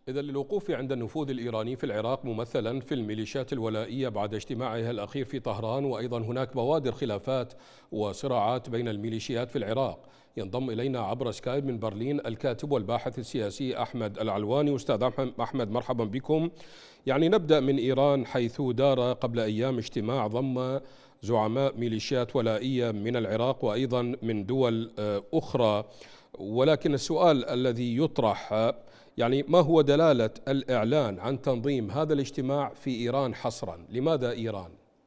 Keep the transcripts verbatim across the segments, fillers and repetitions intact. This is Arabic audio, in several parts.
إذا للوقوف عند النفوذ الإيراني في العراق ممثلا في الميليشيات الولائية بعد اجتماعها الأخير في طهران، وأيضا هناك بوادر خلافات وصراعات بين الميليشيات في العراق. ينضم إلينا عبر سكايب من برلين الكاتب والباحث السياسي أحمد العلواني. أستاذ أحمد مرحبا بكم. يعني نبدأ من إيران، حيث دار قبل أيام اجتماع ضم زعماء ميليشيات ولائية من العراق وأيضا من دول أخرى، ولكن السؤال الذي يطرح يعني ما هو دلالة الإعلان عن تنظيم هذا الاجتماع في إيران حصرا؟ لماذا إيران؟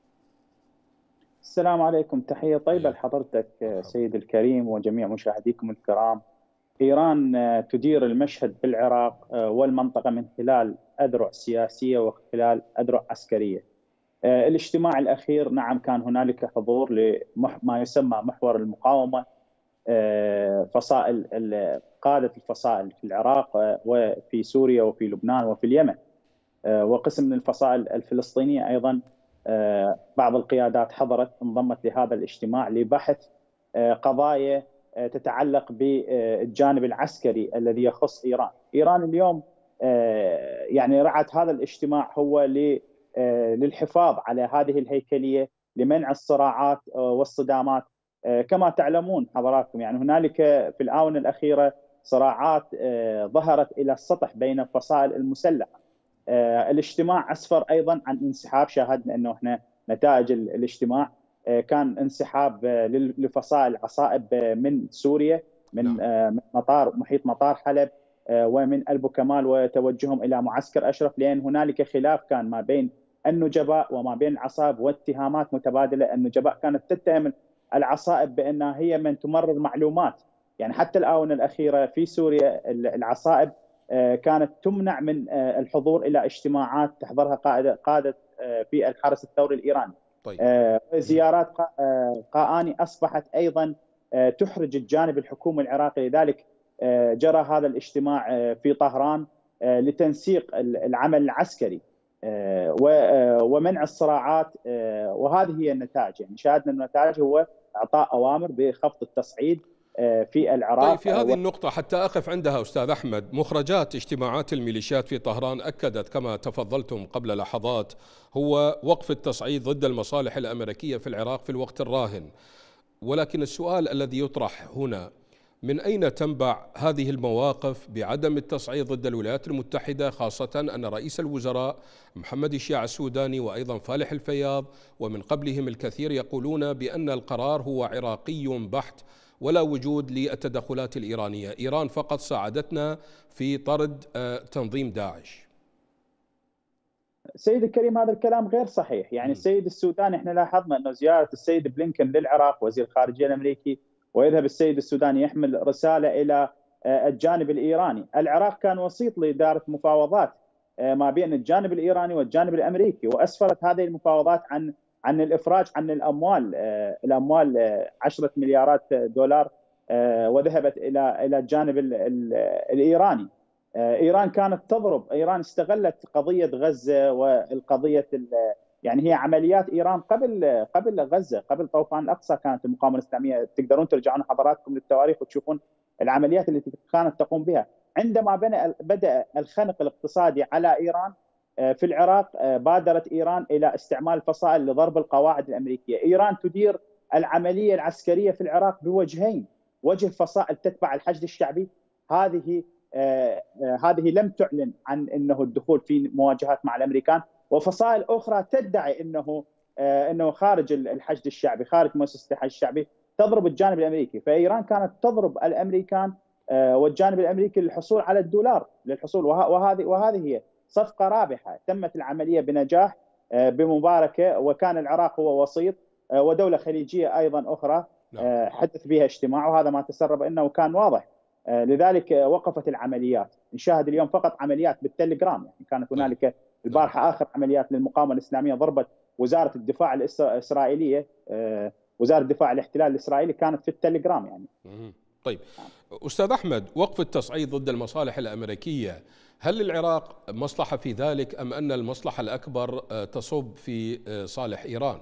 السلام عليكم، تحية طيبة لحضرتك سيد الكريم وجميع مشاهديكم الكرام. إيران تدير المشهد في العراق والمنطقة من خلال أذرع سياسية وخلال أذرع عسكرية. الاجتماع الأخير نعم كان هنالك حضور لما يسمى محور المقاومة، فصائل قادة الفصائل في العراق وفي سوريا وفي لبنان وفي اليمن، وقسم من الفصائل الفلسطينية أيضا. بعض القيادات حضرت انضمت لهذا الاجتماع لبحث قضايا تتعلق بالجانب العسكري الذي يخص إيران. إيران اليوم يعني رعت هذا الاجتماع هو للحفاظ على هذه الهيكلية، لمنع الصراعات والصدامات. كما تعلمون حضراتكم يعني هنالك في الآونة الأخيرة صراعات ظهرت إلى السطح بين الفصائل المسلحة. الاجتماع أسفر أيضا عن انسحاب، شاهدنا أنه احنا نتائج الاجتماع كان انسحاب لفصائل عصائب من سوريا، من مطار محيط مطار حلب ومن ألبو كمال، وتوجههم إلى معسكر أشرف، لأن هنالك خلاف كان ما بين النجباء وما بين العصائب واتهامات متبادلة. النجباء كانت تتهم العصائب بأنها هي من تمرر معلومات، يعني حتى الآونة الأخيرة في سوريا العصائب كانت تمنع من الحضور إلى اجتماعات تحضرها قادة قادة في الحرس الثوري الإيراني. طيب. زيارات قاآني أصبحت أيضا تحرج الجانب الحكومي العراقي، لذلك جرى هذا الاجتماع في طهران لتنسيق العمل العسكري ومنع الصراعات، وهذه هي النتائج. يعني شاهدنا النتائج هو إعطاء أوامر بخفض التصعيد في العراق. طيب، في هذه النقطة حتى أقف عندها أستاذ أحمد، مخرجات اجتماعات الميليشيات في طهران أكدت كما تفضلتم قبل لحظات هو وقف التصعيد ضد المصالح الأمريكية في العراق في الوقت الراهن. ولكن السؤال الذي يطرح هنا، من أين تنبع هذه المواقف بعدم التصعيد ضد الولايات المتحدة، خاصة أن رئيس الوزراء محمد الشيع السوداني وأيضا فالح الفياض ومن قبلهم الكثير يقولون بأن القرار هو عراقي بحت ولا وجود للتدخلات الإيرانية، إيران فقط ساعدتنا في طرد تنظيم داعش؟ سيد الكريم، هذا الكلام غير صحيح. يعني السيد السوداني احنا لاحظنا انه زياره السيد بلينكن للعراق وزير الخارجيه الامريكي، ويذهب السيد السوداني يحمل رساله الى الجانب الايراني. العراق كان وسيط لاداره مفاوضات ما بين الجانب الايراني والجانب الامريكي، واسفرت هذه المفاوضات عن عن الافراج عن الاموال الاموال عشرة مليارات دولار، وذهبت الى الى الجانب الايراني. ايران كانت تضرب، ايران استغلت قضيه غزه والقضيه، يعني هي عمليات ايران قبل قبل غزه، قبل طوفان الاقصى كانت المقاومه الاسلاميه، تقدرون ترجعون حضراتكم للتواريخ وتشوفون العمليات التي كانت تقوم بها. عندما بدا الخنق الاقتصادي على ايران في العراق، بادرت ايران الى استعمال الفصائل لضرب القواعد الامريكيه. ايران تدير العمليه العسكريه في العراق بوجهين، وجه فصائل تتبع الحشد الشعبي، هذه آه هذه لم تعلن عن انه الدخول في مواجهات مع الامريكان، وفصائل اخرى تدعي انه آه انه خارج الحشد الشعبي، خارج مؤسسه الحشد الشعبي، تضرب الجانب الامريكي. فايران كانت تضرب الامريكان آه والجانب الامريكي للحصول على الدولار، للحصول، وهذه وهذه هي صفقه رابحه. تمت العمليه بنجاح آه بمباركه، وكان العراق هو وسيط، آه ودوله خليجيه ايضا اخرى آه حدث بها اجتماع، وهذا ما تسرب انه كان واضح. لذلك وقفت العمليات. نشاهد اليوم فقط عمليات بالتليجرام، يعني كانت هنالك البارحه اخر عمليات للمقاومه الاسلاميه، ضربت وزاره الدفاع الاسرائيليه، وزاره دفاع الاحتلال الاسرائيلي كانت في التليجرام يعني. طيب استاذ احمد، وقف التصعيد ضد المصالح الامريكيه، هل للعراق مصلحه في ذلك ام ان المصلحه الاكبر تصب في صالح ايران؟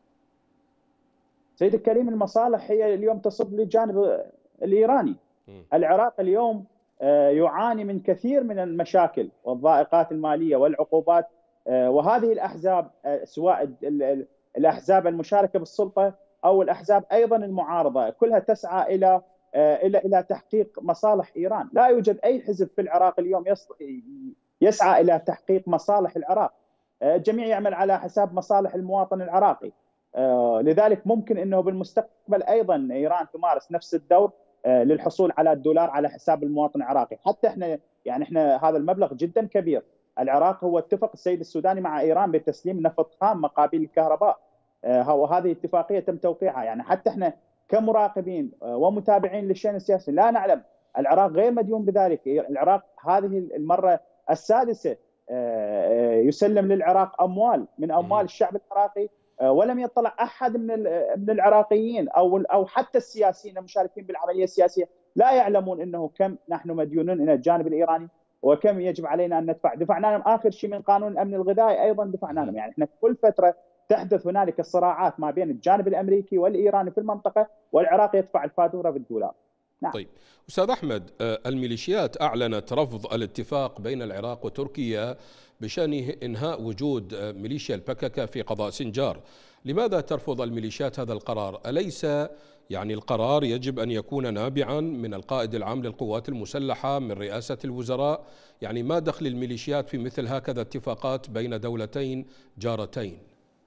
سيد الكريم، المصالح هي اليوم تصب للجانب الايراني. العراق اليوم يعاني من كثير من المشاكل والضائقات المالية والعقوبات، وهذه الأحزاب سواء الأحزاب المشاركة بالسلطة أو الأحزاب أيضا المعارضة كلها تسعى إلى إلى إلى تحقيق مصالح إيران. لا يوجد أي حزب في العراق اليوم يسعى إلى تحقيق مصالح العراق، الجميع يعمل على حساب مصالح المواطن العراقي. لذلك ممكن أنه بالمستقبل أيضا إيران تمارس نفس الدور للحصول على الدولار على حساب المواطن العراقي. حتى احنا يعني احنا هذا المبلغ جدا كبير. العراق هو اتفق السيد السوداني مع إيران بتسليم نفط خام مقابل الكهرباء، وهذه اتفاقية تم توقيعها. يعني حتى احنا كمراقبين ومتابعين للشأن السياسي لا نعلم العراق غير مديون بذلك. العراق هذه المرة السادسة يسلم للعراق أموال من أموال الشعب العراقي، ولم يطلع أحد من من العراقيين أو أو حتى السياسيين المشاركين بالعملية السياسية لا يعلمون أنه كم نحن مديونون إلى الجانب الإيراني وكم يجب علينا أن ندفع. دفعنا لهم آخر شيء من قانون الأمن الغذائي، أيضا دفعنا لهم. يعني احنا كل فترة تحدث هنالك الصراعات ما بين الجانب الأمريكي والإيراني في المنطقة، والعراق يدفع الفاتورة بالدولار. نعم. طيب أستاذ أحمد، الميليشيات أعلنت رفض الاتفاق بين العراق وتركيا بشأن إنهاء وجود ميليشيا البككة في قضاء سنجار. لماذا ترفض الميليشيات هذا القرار؟ أليس يعني القرار يجب أن يكون نابعا من القائد العام للقوات المسلحة من رئاسة الوزراء؟ يعني ما دخل الميليشيات في مثل هكذا اتفاقات بين دولتين جارتين؟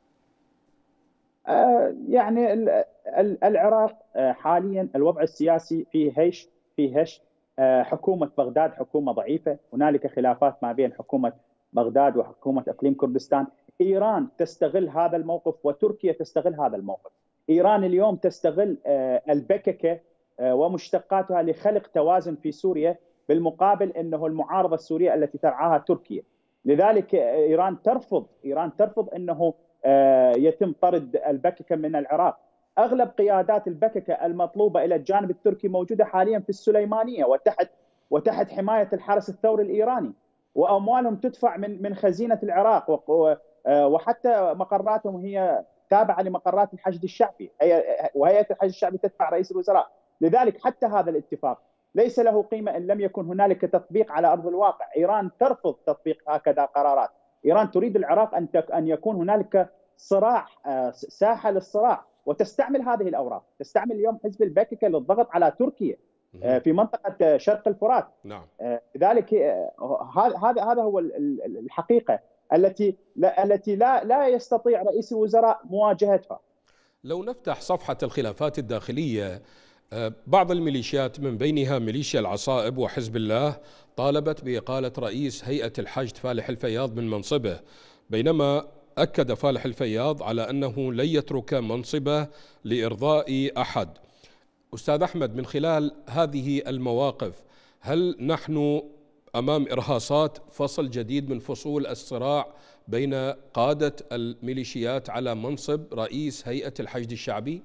يعني العراق حاليا الوضع السياسي فيه هش فيه هش حكومة بغداد حكومة ضعيفة، هنالك خلافات ما بين حكومة بغداد وحكومة إقليم كردستان. إيران تستغل هذا الموقف وتركيا تستغل هذا الموقف. إيران اليوم تستغل البككة ومشتقاتها لخلق توازن في سوريا، بالمقابل أنه المعارضة السورية التي ترعاها تركيا. لذلك إيران ترفض إيران ترفض أنه يتم طرد البككة من العراق. أغلب قيادات البككة المطلوبة إلى الجانب التركي موجودة حاليا في السليمانية وتحت وتحت حماية الحرس الثوري الإيراني، وأموالهم تدفع من من خزينة العراق، وحتى مقراتهم هي تابعة لمقرات الحشد الشعبي، وهيئة الحشد الشعبي تدفع رئيس الوزراء. لذلك حتى هذا الاتفاق ليس له قيمة إن لم يكن هنالك تطبيق على أرض الواقع. إيران ترفض تطبيق هكذا قرارات. إيران تريد العراق أن أن يكون هنالك صراع، ساحة للصراع، وتستعمل هذه الأوراق. تستعمل اليوم حزب البككة للضغط على تركيا في منطقة شرق الفرات. نعم. لذلك هذا هذا هو الحقيقة التي لا التي لا لا يستطيع رئيس الوزراء مواجهتها. لو نفتح صفحة الخلافات الداخلية، بعض الميليشيات من بينها ميليشيا العصائب وحزب الله طالبت بإقالة رئيس هيئة الحشد فالح الفياض من منصبه، بينما أكد فالح الفياض على أنه لن يترك منصبه لإرضاء أحد. أستاذ أحمد، من خلال هذه المواقف هل نحن أمام إرهاصات فصل جديد من فصول الصراع بين قادة الميليشيات على منصب رئيس هيئة الحشد الشعبي؟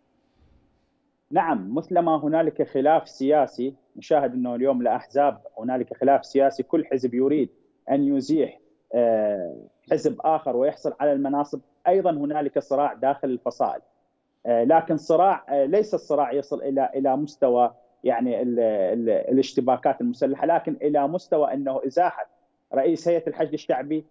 نعم، مثلما هنالك خلاف سياسي، نشاهد أنه اليوم الأحزاب هنالك خلاف سياسي، كل حزب يريد أن يزيح حزب آخر ويحصل على المناصب. أيضا هنالك صراع داخل الفصائل، لكن صراع ليس الصراع يصل إلى إلى مستوى يعني ال ال الاشتباكات المسلحة، لكن إلى مستوى أنه إزاحة رئيس هيئة الحشد الشعبي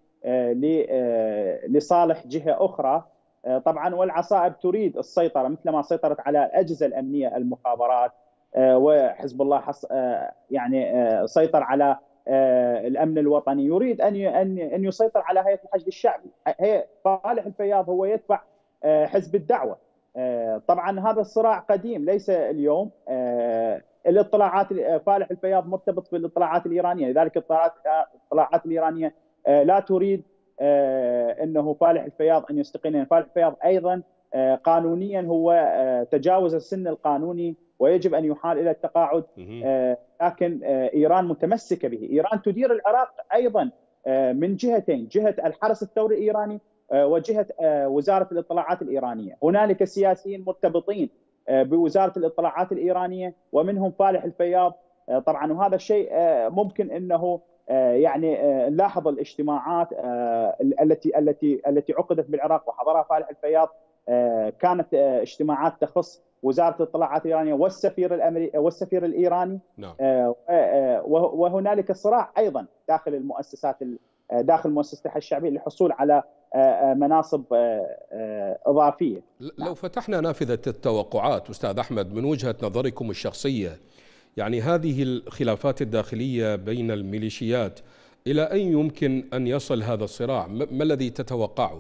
لصالح جهة أخرى. طبعا والعصائب تريد السيطرة مثل ما سيطرت على الأجهزة الأمنية، المخابرات، وحزب الله حص يعني سيطر على الأمن الوطني، يريد أن أن يسيطر على هيئة الحشد الشعبي. هي فالح الفياض هو يدفع حزب الدعوة. طبعا هذا الصراع قديم ليس اليوم. الاطلاعات فالح الفياض مرتبط بالاطلاعات الإيرانية، لذلك الاطلاعات الإيرانية لا تريد انه فالح الفياض ان يستقيل. فالح الفياض ايضا قانونيا هو تجاوز السن القانوني ويجب ان يحال الى التقاعد، لكن ايران متمسكه به. ايران تدير العراق ايضا من جهتين، جهه الحرس الثوري الايراني وجهه وزاره الاطلاعات الايرانيه. هنالك سياسيين مرتبطين بوزاره الاطلاعات الايرانيه ومنهم فالح الفياض طبعا، وهذا الشيء ممكن انه يعني نلاحظ الاجتماعات التي التي التي عقدت بالعراق وحضرها فالح الفياض كانت اجتماعات تخص وزارة الاطلاعات الإيرانية والسفير الأمريكي والسفير الإيراني. نعم. وهنالك صراع أيضا داخل المؤسسات داخل مؤسسة الحشد الشعبي للحصول على مناصب إضافية. لو فتحنا نافذة التوقعات أستاذ أحمد من وجهة نظركم الشخصية، يعني هذه الخلافات الداخلية بين الميليشيات إلى أين يمكن أن يصل هذا الصراع؟ ما الذي تتوقعه؟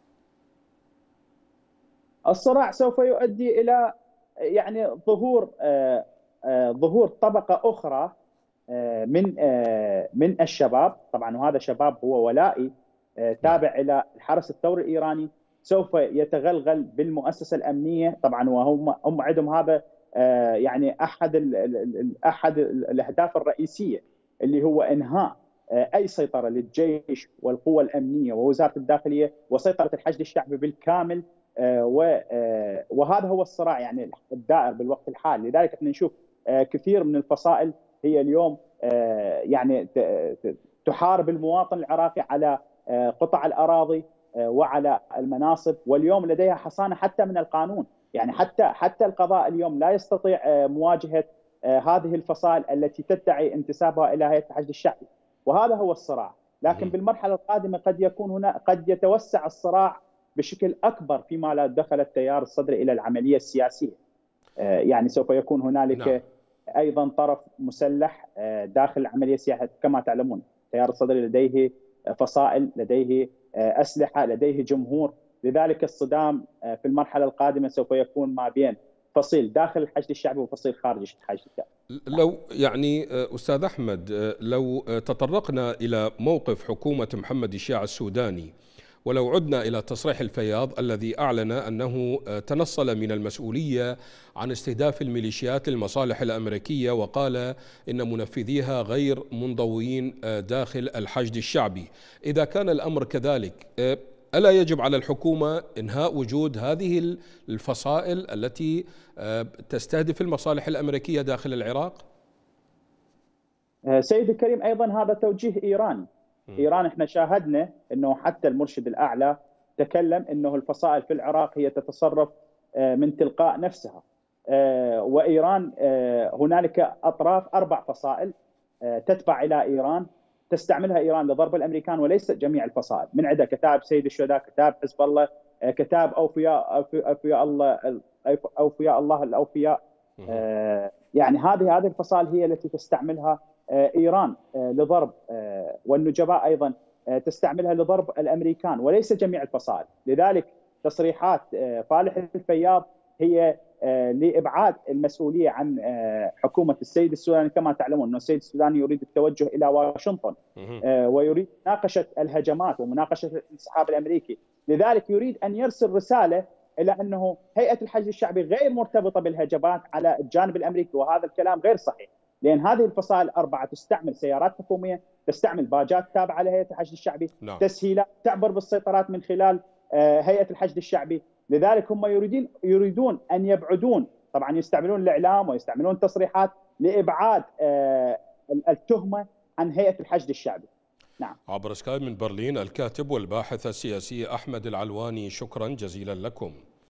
الصراع سوف يؤدي إلى يعني ظهور ظهور طبقة أخرى من من الشباب، طبعا وهذا شباب هو ولائي تابع إلى الحرس الثوري الإيراني، سوف يتغلغل بالمؤسسة الأمنية طبعا، وهم هم عندهم هذا يعني أحد أحد الأهداف الرئيسية اللي هو إنهاء أي سيطرة للجيش والقوى الأمنية ووزارة الداخلية وسيطرة الحشد الشعبي بالكامل. وهذا هو الصراع يعني الدائر بالوقت الحالي. لذلك احنا نشوف كثير من الفصائل هي اليوم يعني تحارب المواطن العراقي على قطع الأراضي وعلى المناصب، واليوم لديها حصانة حتى من القانون، يعني حتى حتى القضاء اليوم لا يستطيع مواجهة هذه الفصائل التي تدعي انتسابها إلى هيئة الحشد الشعبي، وهذا هو الصراع. لكن بالمرحلة القادمة قد يكون هنا قد يتوسع الصراع بشكل أكبر فيما لا دخل التيار الصدري إلى العملية السياسية. يعني سوف يكون هنالك نعم. أيضا طرف مسلح داخل العملية السياسية. كما تعلمون التيار الصدري لديه فصائل، لديه أسلحة، لديه جمهور، لذلك الصدام في المرحلة القادمة سوف يكون ما بين فصيل داخل الحشد الشعبي وفصيل خارج الحشد الشعبي. لو يعني أستاذ أحمد لو تطرقنا إلى موقف حكومة محمد الشيع السوداني، ولو عدنا إلى تصريح الفياض الذي أعلن أنه تنصل من المسؤولية عن استهداف الميليشيات للمصالح الأمريكية، وقال إن منفذيها غير منضوين داخل الحشد الشعبي، إذا كان الأمر كذلك ألا يجب على الحكومة إنهاء وجود هذه الفصائل التي تستهدف المصالح الأمريكية داخل العراق؟ سيد الكريم، أيضا هذا توجيه إيراني. إيران احنا شاهدنا أنه حتى المرشد الأعلى تكلم أنه الفصائل في العراق هي تتصرف من تلقاء نفسها، وإيران هنالك أطراف أربع فصائل تتبع إلى إيران تستعملها إيران لضرب الأمريكان، وليس جميع الفصائل. من عندها كتاب سيد الشهداء، كتاب حزب الله، كتاب أوفياء أوفياء الله أوفياء الله الأوفياء. يعني هذه هذه الفصائل هي التي تستعملها إيران لضرب، والنجباء أيضا تستعملها لضرب الأمريكان، وليس جميع الفصائل. لذلك تصريحات فالح الفياض هي لإبعاد المسؤولية عن حكومة السيد السوداني. كما تعلمون أن السيد السوداني يريد التوجه إلى واشنطن ويريد مناقشة الهجمات ومناقشة الانسحاب الأمريكي، لذلك يريد أن يرسل رسالة إلى أنه هيئة الحشد الشعبي غير مرتبطة بالهجمات على الجانب الأمريكي، وهذا الكلام غير صحيح، لأن هذه الفصائل الأربعة تستعمل سيارات حكومية، تستعمل باجات تابعة لهيئة الحشد الشعبي، نعم. تسهيلات تعبر بالسيطرات من خلال هيئة الحشد الشعبي. لذلك هم يريدون يريدون أن يبعدون، طبعا يستعملون الإعلام ويستعملون التصريحات لإبعاد التهمة عن هيئة الحشد الشعبي. نعم. عبر سكايب من برلين الكاتب والباحث السياسي أحمد العلواني، شكرا جزيلا لكم.